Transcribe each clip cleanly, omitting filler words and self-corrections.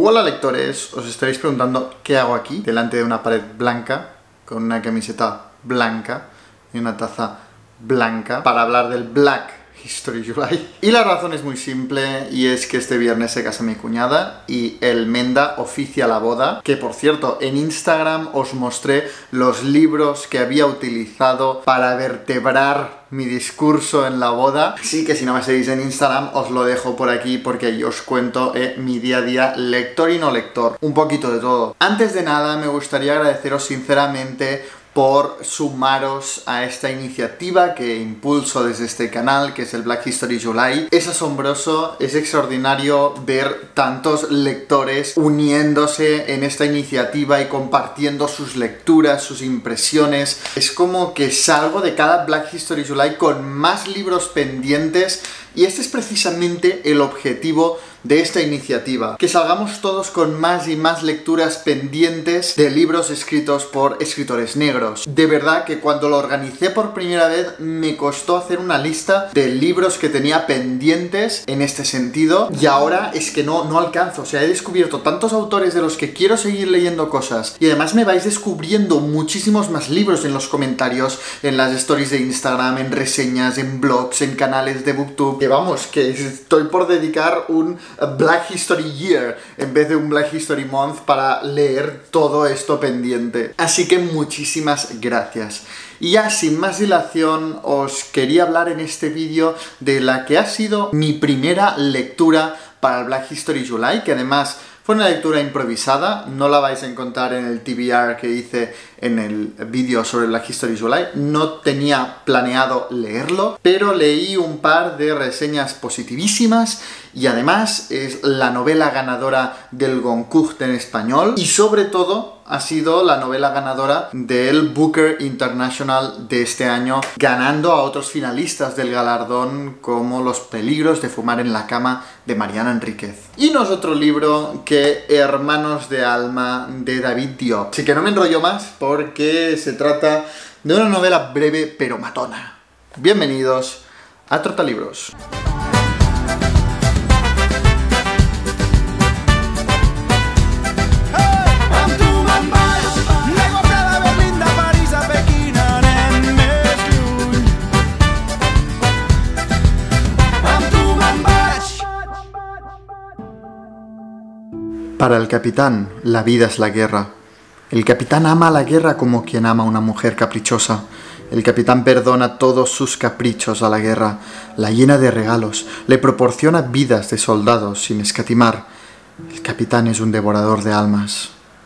Hola lectores, os estaréis preguntando qué hago aquí, delante de una pared blanca, con una camiseta blanca y una taza blanca, para hablar del Black History July. Y la razón es muy simple, y es que este viernes se casa mi cuñada y el Menda oficia la boda, que por cierto, en Instagram os mostré los libros que había utilizado para vertebrar mi discurso en la boda. Así que si no me seguís en Instagram, os lo dejo por aquí porque ahí os cuento mi día a día, lector y no lector. Un poquito de todo. Antes de nada, me gustaría agradeceros sinceramente por sumaros a esta iniciativa que impulso desde este canal, que es el Black History July. Es asombroso, es extraordinario ver tantos lectores uniéndose en esta iniciativa y compartiendo sus lecturas, sus impresiones. Es como que salgo de cada Black History July con más libros pendientes, y este es precisamente el objetivo de esta iniciativa, que salgamos todos con más y más lecturas pendientes de libros escritos por escritores negros. De verdad que cuando lo organicé por primera vez me costó hacer una lista de libros que tenía pendientes en este sentido, y ahora es que no alcanzo. O sea, he descubierto tantos autores de los que quiero seguir leyendo cosas, y además me vais descubriendo muchísimos más libros en los comentarios, en las stories de Instagram, en reseñas, en blogs, en canales de BookTube, que vamos, que estoy por dedicar un Black History Year en vez de un Black History Month para leer todo esto pendiente. Así que muchísimas gracias. Y ya sin más dilación, os quería hablar en este vídeo de la que ha sido mi primera lectura para el Black History July, que además fue una lectura improvisada. No la vais a encontrar en el TBR que hice en el vídeo sobre Black History July. No tenía planeado leerlo, pero leí un par de reseñas positivísimas, y además es la novela ganadora del Goncourt en español, y sobre todo ha sido la novela ganadora del Booker International de este año, ganando a otros finalistas del galardón como Los peligros de fumar en la cama de Mariana Enríquez. Y no es otro libro que Hermanos de alma de David Diop. Así que no me enrollo más porque se trata de una novela breve pero matona. Bienvenidos a Trotalibros. Para el capitán, la vida es la guerra. El capitán ama la guerra como quien ama a una mujer caprichosa. El capitán perdona todos sus caprichos a la guerra, la llena de regalos, le proporciona vidas de soldados sin escatimar. El capitán es un devorador de almas.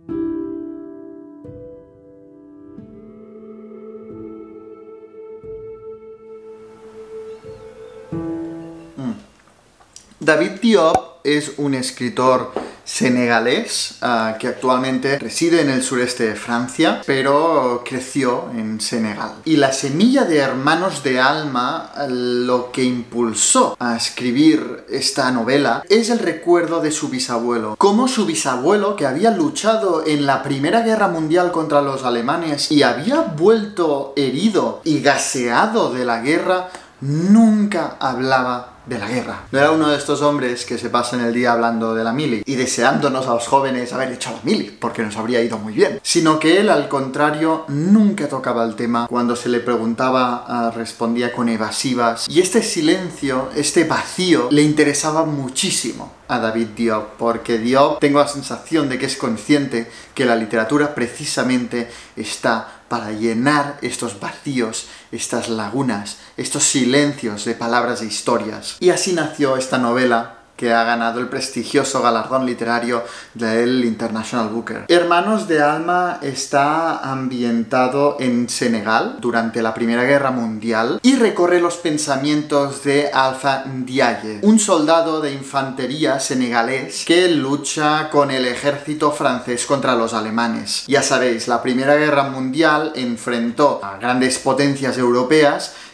David Diop es un escritor senegalés que actualmente reside en el sureste de Francia, pero creció en Senegal. Y la semilla de Hermanos de alma, lo que impulsó a escribir esta novela, es el recuerdo de su bisabuelo. Cómo su bisabuelo, que había luchado en la Primera Guerra Mundial contra los alemanes y había vuelto herido y gaseado de la guerra, nunca hablaba de la guerra. No era uno de estos hombres que se pasan el día hablando de la mili y deseándonos a los jóvenes haber hecho la mili, porque nos habría ido muy bien. Sino que él, al contrario, nunca tocaba el tema. Cuando se le preguntaba, respondía con evasivas. Y este silencio, este vacío, le interesaba muchísimo a David Diop, porque Diop, tengo la sensación de que es consciente que la literatura precisamente está para llenar estos vacíos, estas lagunas, estos silencios de palabras e historias. Y así nació esta novela, que ha ganado el prestigioso galardón literario del International Booker. Hermanos de alma está ambientado en Senegal durante la Primera Guerra Mundial y recorre los pensamientos de Alpha Ndiaye, un soldado de infantería senegalés que lucha con el ejército francés contra los alemanes. Ya sabéis, la Primera Guerra Mundial enfrentó a grandes potencias europeas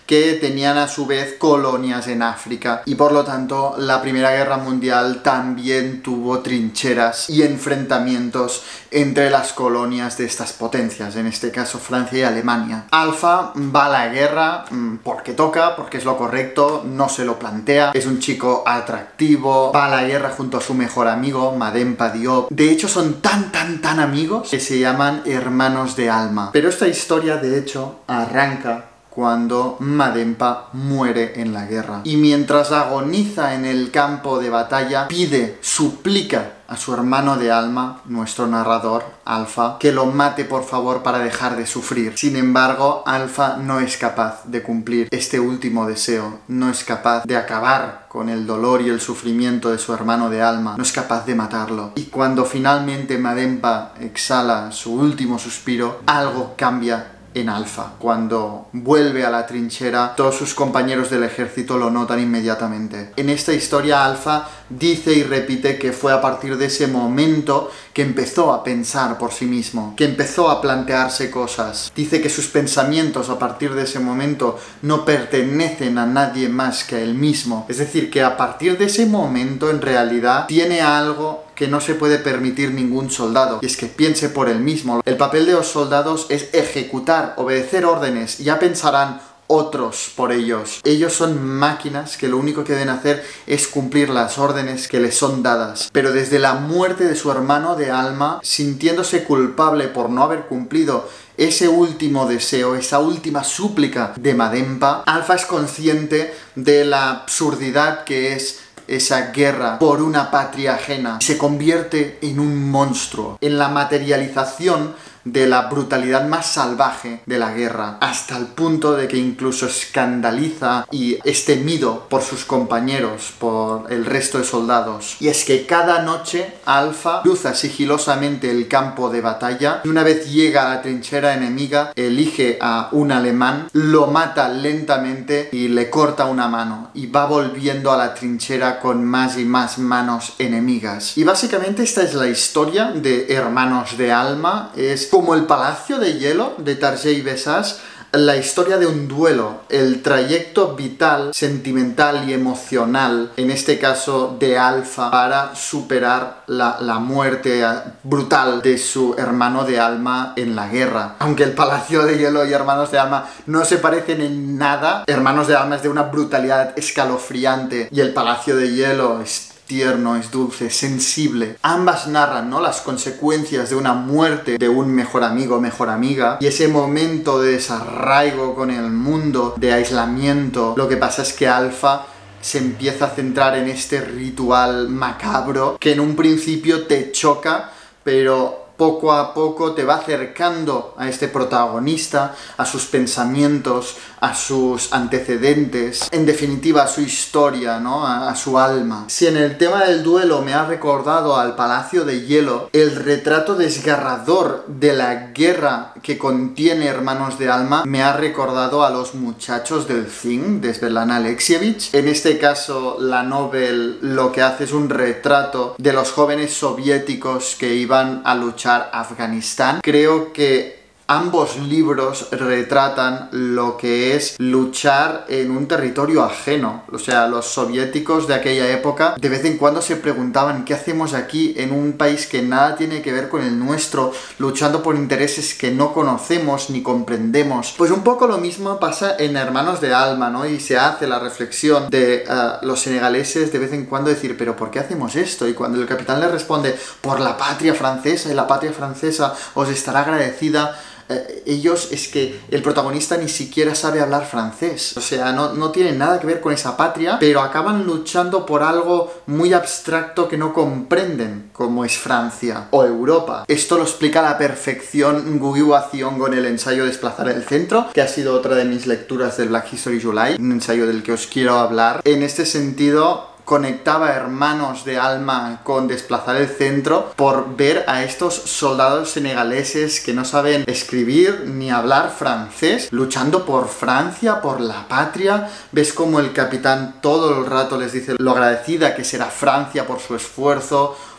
que tenían a su vez colonias en África, y por lo tanto la Primera Guerra Mundial también tuvo trincheras y enfrentamientos entre las colonias de estas potencias, en este caso Francia y Alemania. Alpha va a la guerra porque toca, porque es lo correcto, no se lo plantea, es un chico atractivo, va a la guerra junto a su mejor amigo, Madempa Diop. De hecho son tan amigos que se llaman hermanos de alma. Pero esta historia de hecho arranca cuando Madempa muere en la guerra. Y mientras agoniza en el campo de batalla, suplica a su hermano de alma, nuestro narrador, Alpha, que lo mate por favor para dejar de sufrir. Sin embargo, Alpha no es capaz de cumplir este último deseo, no es capaz de acabar con el dolor y el sufrimiento de su hermano de alma, no es capaz de matarlo. Y cuando finalmente Madempa exhala su último suspiro, algo cambia en Alpha. Cuando vuelve a la trinchera, todos sus compañeros del ejército lo notan inmediatamente. En esta historia, Alpha dice y repite que fue a partir de ese momento que empezó a pensar por sí mismo, que empezó a plantearse cosas. Dice que sus pensamientos a partir de ese momento no pertenecen a nadie más que a él mismo. Es decir, que a partir de ese momento, en realidad, tiene algo que no se puede permitir ningún soldado, y es que piense por él mismo. El papel de los soldados es ejecutar, obedecer órdenes, ya pensarán otros por ellos. Ellos son máquinas que lo único que deben hacer es cumplir las órdenes que les son dadas. Pero desde la muerte de su hermano de alma, sintiéndose culpable por no haber cumplido ese último deseo, esa última súplica de Madempa, Alpha es consciente de la absurdidad que es esa guerra por una patria ajena. Se convierte en un monstruo, en la materialización de la brutalidad más salvaje de la guerra, hasta el punto de que incluso escandaliza y es temido por sus compañeros, por el resto de soldados. Y es que cada noche Alpha cruza sigilosamente el campo de batalla y una vez llega a la trinchera enemiga, elige a un alemán, lo mata lentamente y le corta una mano, y va volviendo a la trinchera con más y más manos enemigas. Y básicamente esta es la historia de Hermanos de Alma. Es como el Palacio de Hielo de Tarjei Vesaas, la historia de un duelo, el trayecto vital, sentimental y emocional, en este caso de Alpha, para superar la muerte brutal de su hermano de alma en la guerra. Aunque el Palacio de Hielo y Hermanos de Alma no se parecen en nada, Hermanos de Alma es de una brutalidad escalofriante y el Palacio de Hielo es tierno, es dulce, es sensible. Ambas narran, ¿no?, las consecuencias de una muerte de un mejor amigo o mejor amiga y ese momento de desarraigo con el mundo, de aislamiento. Lo que pasa es que Alpha se empieza a centrar en este ritual macabro que en un principio te choca, pero poco a poco te va acercando a este protagonista, a sus pensamientos, a sus antecedentes, en definitiva a su historia, ¿no?, a su alma. Si en el tema del duelo me ha recordado al Palacio de Hielo, el retrato desgarrador de la guerra que contiene Hermanos de Alma me ha recordado a Los muchachos del zinc, de Svetlana Alexievich. En este caso, la novel lo que hace es un retrato de los jóvenes soviéticos que iban a luchar a Afganistán. Creo que ambos libros retratan lo que es luchar en un territorio ajeno. O sea, los soviéticos de aquella época de vez en cuando se preguntaban ¿qué hacemos aquí en un país que nada tiene que ver con el nuestro, luchando por intereses que no conocemos ni comprendemos? Pues un poco lo mismo pasa en Hermanos de Alma, ¿no? Y se hace la reflexión de los senegaleses de vez en cuando decir ¿pero por qué hacemos esto? Y cuando el capitán le responde por la patria francesa, y la patria francesa os estará agradecida, ellos, es que el protagonista ni siquiera sabe hablar francés, o sea, no tiene nada que ver con esa patria, pero acaban luchando por algo muy abstracto que no comprenden, como es Francia o Europa. Esto lo explica a la perfección Ngugi wa Thiong con el ensayo Desplazar el centro, que ha sido otra de mis lecturas del Black History July, un ensayo del que os quiero hablar. En este sentido, conectaba Hermanos de Alma con Desplazar el centro por ver a estos soldados senegaleses que no saben escribir ni hablar francés, luchando por Francia, por la patria. Ves como el capitán todo el rato les dice lo agradecida que será Francia por su esfuerzo,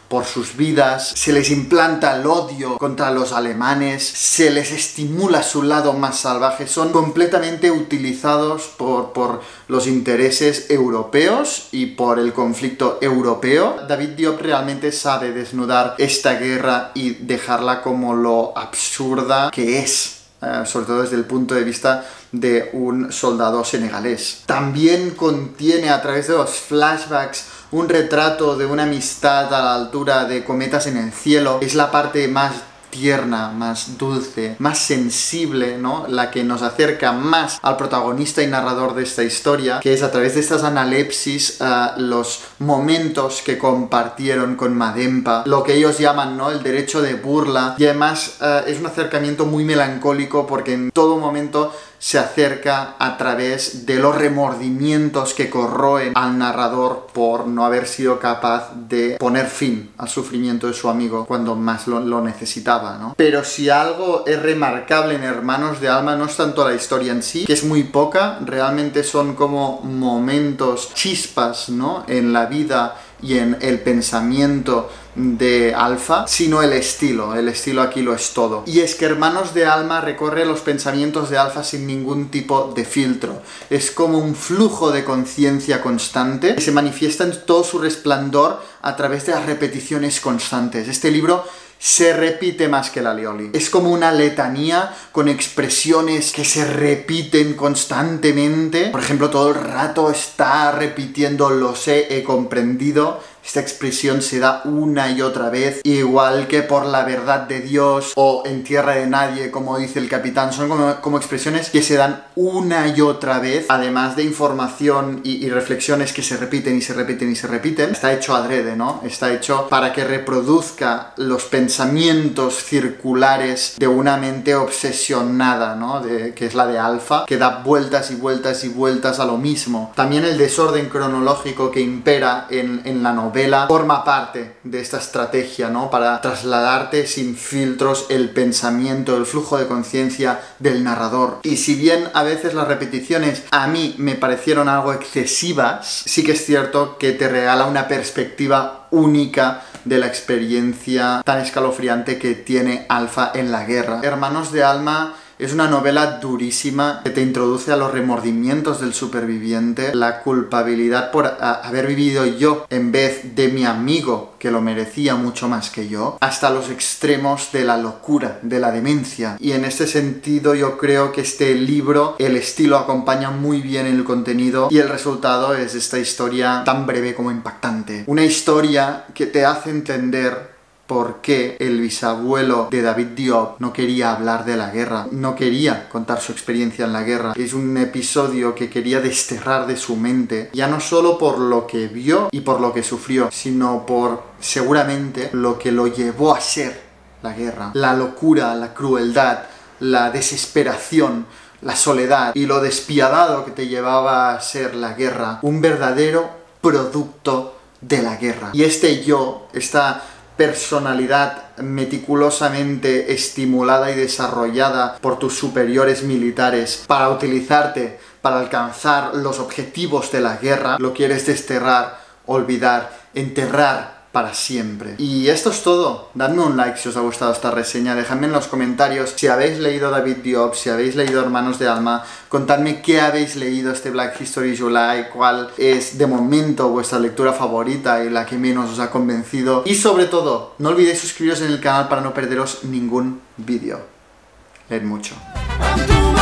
por sus vidas, se les implanta el odio contra los alemanes, se les estimula su lado más salvaje, son completamente utilizados por los intereses europeos y por el conflicto europeo. David Diop realmente sabe desnudar esta guerra y dejarla como lo absurda que es, sobre todo desde el punto de vista de un soldado senegalés. También contiene a través de los flashbacks un retrato de una amistad a la altura de cometas en el cielo. Es la parte más tierna, más dulce, más sensible, ¿no? La que nos acerca más al protagonista y narrador de esta historia, que es a través de estas analepsis, los momentos que compartieron con Madempa, lo que ellos llaman, ¿no?, el derecho de burla, y además es un acercamiento muy melancólico porque en todo momento se acerca a través de los remordimientos que corroen al narrador por no haber sido capaz de poner fin al sufrimiento de su amigo cuando más lo necesitaba, ¿no? Pero si algo es remarcable en Hermanos de Alma no es tanto la historia en sí, que es muy poca, realmente son como momentos, chispas, ¿no?, en la vida y en el pensamiento de Alpha, sino el estilo aquí lo es todo. Y es que Hermanos de Alma recorre los pensamientos de Alpha sin ningún tipo de filtro. Es como un flujo de conciencia constante que se manifiesta en todo su resplandor a través de las repeticiones constantes. Este libro se repite más que la Lioli. Es como una letanía con expresiones que se repiten constantemente. Por ejemplo, todo el rato está repitiendo lo sé, he comprendido. Esta expresión se da una y otra vez, igual que por la verdad de Dios o en tierra de nadie, como dice el capitán. Son como expresiones que se dan una y otra vez, además de información y reflexiones que se repiten y se repiten y se repiten. Está hecho adrede, ¿no? Está hecho para que reproduzca los pensamientos circulares de una mente obsesionada, ¿no? Que es la de Alpha, que da vueltas y vueltas y vueltas a lo mismo. También el desorden cronológico que impera en la novela forma parte de esta estrategia, ¿no?, para trasladarte sin filtros el pensamiento, el flujo de conciencia del narrador. Y si bien a veces las repeticiones a mí me parecieron algo excesivas, sí que es cierto que te regala una perspectiva única de la experiencia tan escalofriante que tiene Alpha en la guerra. Hermanos de Alma es una novela durísima que te introduce a los remordimientos del superviviente, la culpabilidad por haber vivido yo en vez de mi amigo, que lo merecía mucho más que yo, hasta los extremos de la locura, de la demencia. Y en este sentido yo creo que este libro, el estilo acompaña muy bien el contenido y el resultado es esta historia tan breve como impactante. Una historia que te hace entender por qué el bisabuelo de David Diop no quería hablar de la guerra, no quería contar su experiencia en la guerra. Es un episodio que quería desterrar de su mente, ya no solo por lo que vio y por lo que sufrió, sino por, seguramente, lo que lo llevó a ser la guerra. La locura, la crueldad, la desesperación, la soledad y lo despiadado que te llevaba a ser la guerra. Un verdadero producto de la guerra. Y este yo, esta personalidad meticulosamente estimulada y desarrollada por tus superiores militares para utilizarte para alcanzar los objetivos de la guerra, lo quieres desterrar, olvidar, enterrar para siempre. Y esto es todo. Dadme un like si os ha gustado esta reseña, dejadme en los comentarios si habéis leído David Diop, si habéis leído Hermanos de Alma, contadme qué habéis leído este Black History July, cuál es de momento vuestra lectura favorita y la que menos os ha convencido. Y sobre todo, no olvidéis suscribiros en el canal para no perderos ningún vídeo. Leed mucho.